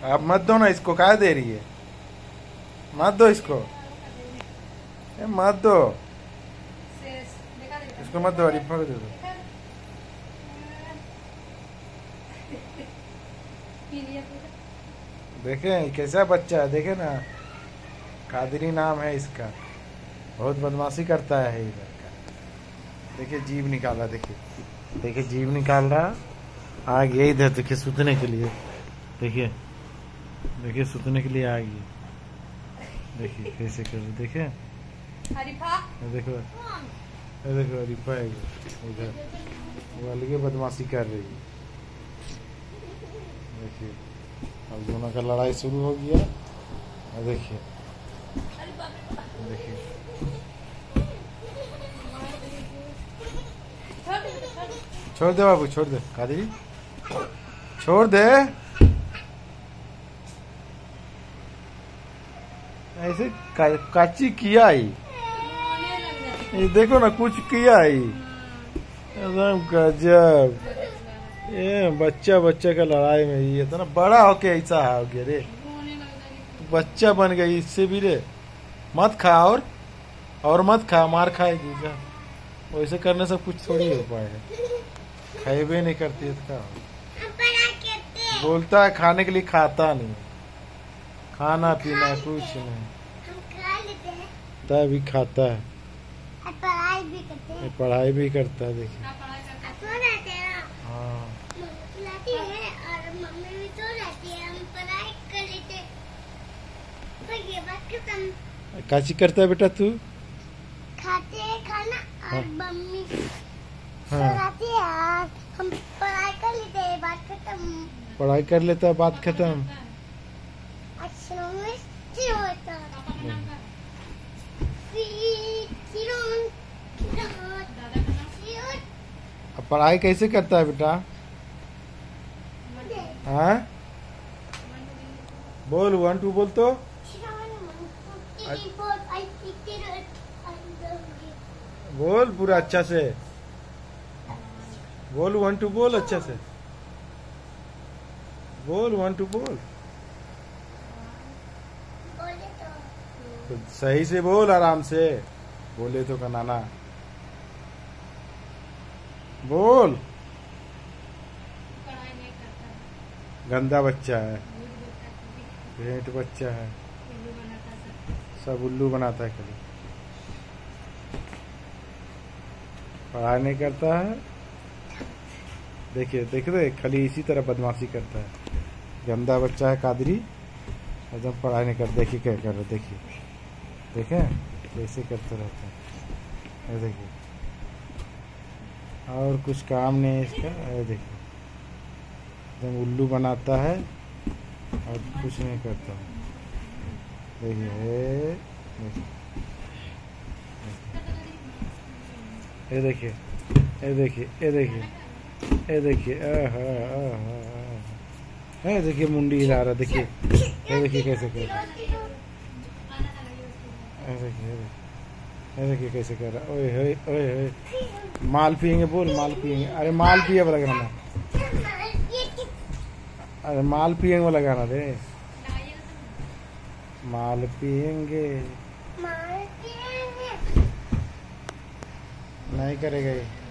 आप मत दो ना इसको, क्या दे रही है? मत दो इसको, मत दो इसको, मत दो, अरिफा को दे दो। देखें कैसा बच्चा है, देखे ना, कादरी नाम है इसका, बहुत बदमाशी करता है इधर का। देखिए जीभ निकाला, देखिए देखिए जीभ निकाल रहा, आ गया इधर, देखिए सूतने के लिए, देखिए देखिए सूतने के लिए आ गई, देखिए कैसे कर रही, देखिए देखो देखो अरिफा इधर वो अलगे बदमाशी कर रही है। देखिए अब दोनों का लड़ाई शुरू हो गया। देखिए देखिए छोड़ दे बाबू, छोड़ दे कादरी, छोड़ दे, ऐसे काची किया ही, ये देखो ना कुछ किया ही, एकदम गजब। ये बच्चा बच्चा का लड़ाई में ये तो ना बड़ा होके ऐसा हो गया रे, बच्चा बन गई इससे भी रे। मत खा और मत खा, मार खाएगी जा, वैसे करने से कुछ थोड़ी हो पाएगा, खाए नहीं करती है तो बोलता है खाने के लिए, खाता नहीं, खाना पीना कुछ नहीं, तभी खाता है, पढ़ाई भी करता है। देखिए हाँ काची करता है बेटा तू? खाते हैं खाना और मम्मी हाँ सुलाती है और हम पढ़ाई कर लेते हैं, बात खत्म। पढ़ाई कर लेता है, बात खत्म। अच्छा मस्ती होता है। अब पढ़ाई कैसे करता है बेटा? हाँ बोल, 1 2 बोल तो। बोल पूरा अच्छा से बोल, 1 2 बोल, अच्छा से बोल, 1 2 बोल, तो सही से बोल, आराम से बोले तो कनाना बोल। गंदा बच्चा है, भेंट बच्चा है, सब उल्लू बनाता है, खाली पढ़ाई नहीं करता है। देखिए देखिए खाली इसी तरह बदमाशी करता है, गंदा बच्चा है कादरी, एकदम पढ़ाई नहीं करता। देखिए क्या कर रहा है, देखिए देखें कैसे करते रहते हैं, ये देखिए, और कुछ काम नहीं है इसका। ये देखिए एकदम उल्लू बनाता है और कुछ नहीं करता है। देखिए ये देखिए ये देखिए ये देखिए ये देखिए ये देखिए मुंडी हिला रहा, देखिए ये देखिए कैसे कर रहा है, ये देखिए कैसे कर रहा है। ओए ओए ओए ओए, माल पियेंगे बोल, माल पियेंगे, अरे माल पिए वाला गाना, अरे माल पियेंगे वाला गाना रे, माल पियेंगे नहीं करेगा ये।